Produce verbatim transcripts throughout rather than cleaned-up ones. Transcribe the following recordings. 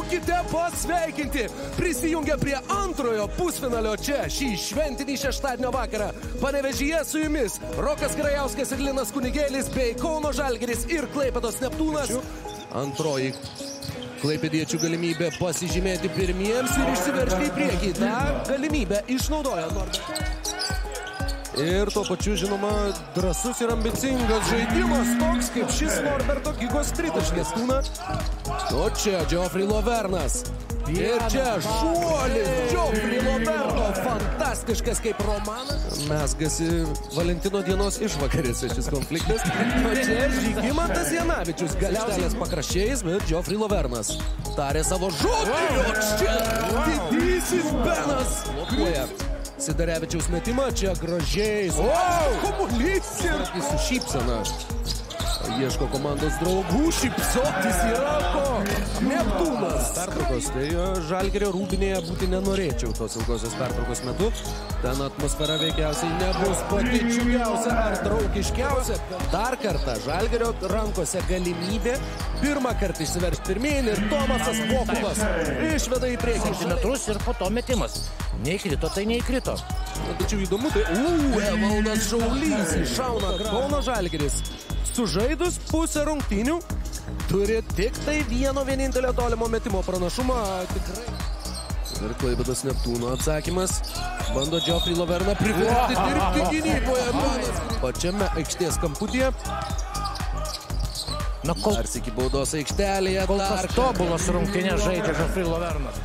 Būkite pasveikinti. Prisijungę prie antrojo pusfinalio čia šį šventinį šeštadienio vakarą. Panevėžyje su jumis Rokas Grajauskas ir Linas Kunigėlis bei Kauno Žalgiris ir Klaipėdos Neptūnas. Antroji klaipėdiečių galimybė pasižymėti pirmiems ir išsiveržti į priekį. Ta galimybę išnaudoja Norbertas. Ir tuo pačiu, žinoma, drąsus ir ambicingas žaidimas, toks kaip šis Norberto Gigos tritaškės tūna. O čia Geoffrey Lauvernas. Ir čia šuolis Geoffrey Lauverno, fantastiškas kaip romanas. Mesgasi Valentino dienos išvakarėse šis konfliktas. O čia Žygimantas Janavičius, galiausiai pakraščiais, bet Geoffrey Lauvernas tarė savo žodį. O čia didysis Benas blokuoja Sidarevičiaus metimą, čia gražiai. Wow! Komulis ir su šypsena. Ieško komandos draugų, šypsotis yra ko. Neptūnas. Pertraukos, tai Žalgirio rūbinėje būti nenorėčiau tos ilgosios pertraukos metu. Ten atmosfera veikiausiai nebus pati džiugiausia ar draugiškiausia. Dar kartą Žalgirio rankose galimybė pirmą kartą išsiveršti pirmyn ir Tomasas Vokulas išveda į priekį centimetrus ir po to metimas. Neįkrito, tai neįkrito. Tačiau įdomu, tai uu, Evaldas Šaulys iššauna Kauno Žalgiris. Sužaidus pusę rungtynių turi tik tai vieno vienintelio tolimo metimo pranašumą. Tikrai. Ir Klaipėdos Neptūno atsakymas. Bando Geoffrey Lauverną priversti dirbti gynyboje. Pačiame aikštės kamputyje. Na, kol... Dar sykį baudos aikštelėje. Kol kas tobulas rungtynės žaidžia Geoffrey Lauvernas.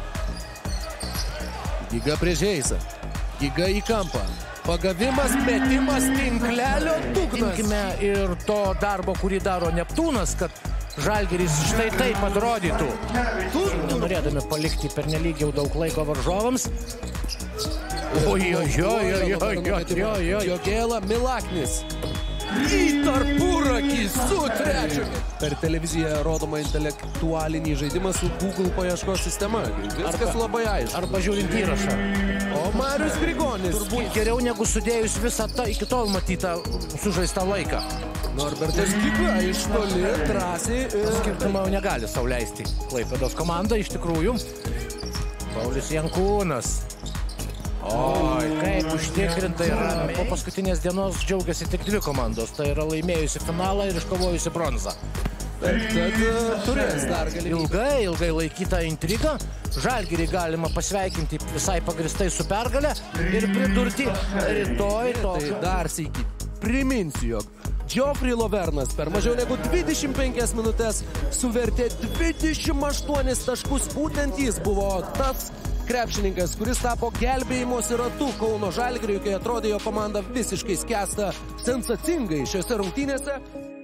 Giga prieš Heisą. Giga į kampą. Pagavimas, metimas, tinklelio dugnas. Imkime ir to darbo, kurį daro Neptūnas, kad Žalgiris štai taip atrodytų. Nenorėdami palikti pernelyg jau daug laiko varžovams. Oi, oi, oi, oi, oi, oi, oi. Jogėla Milaknis. Į tarpurakį su trečiu. Per televiziją rodoma intelektualinį žaidimą su Google paieškos sistema. Viskas arba, labai aišku. Arba žiūrint įrašą. O Marius Grigonis. Turbūt geriau negu sudėjus visą tą iki tol matytą sužaistą laiką. Norbertas Giga iš toli drąsiai. Skirtumą jau negali sau leisti. Klaipėdos komanda iš tikrųjų. Paulius Jankūnas. Oi, kaip užtikrintai yra. Po paskutinės dienos džiaugiasi tik dvi komandos. Tai yra laimėjusi finalą ir iškovojusi bronzą. Bet tad turės dar galimybę. Ilgai, ilgai laikyta intriga. Žalgirį galima pasveikinti visai pagristai su pergale ir pridurti rytoj to. Tai dar sykį priminsiu, jog Geoffrey Lauvernas per mažiau negu dvidešimt penkias minutės suvertė dvidešimt aštuonis taškus. Būtent jis buvo tas krepšininkas, kuris tapo gelbėjimosi ratu Kauno Žalgiriui, kai atrodė jo komanda visiškai skęsta sensacingai šiose rungtynėse.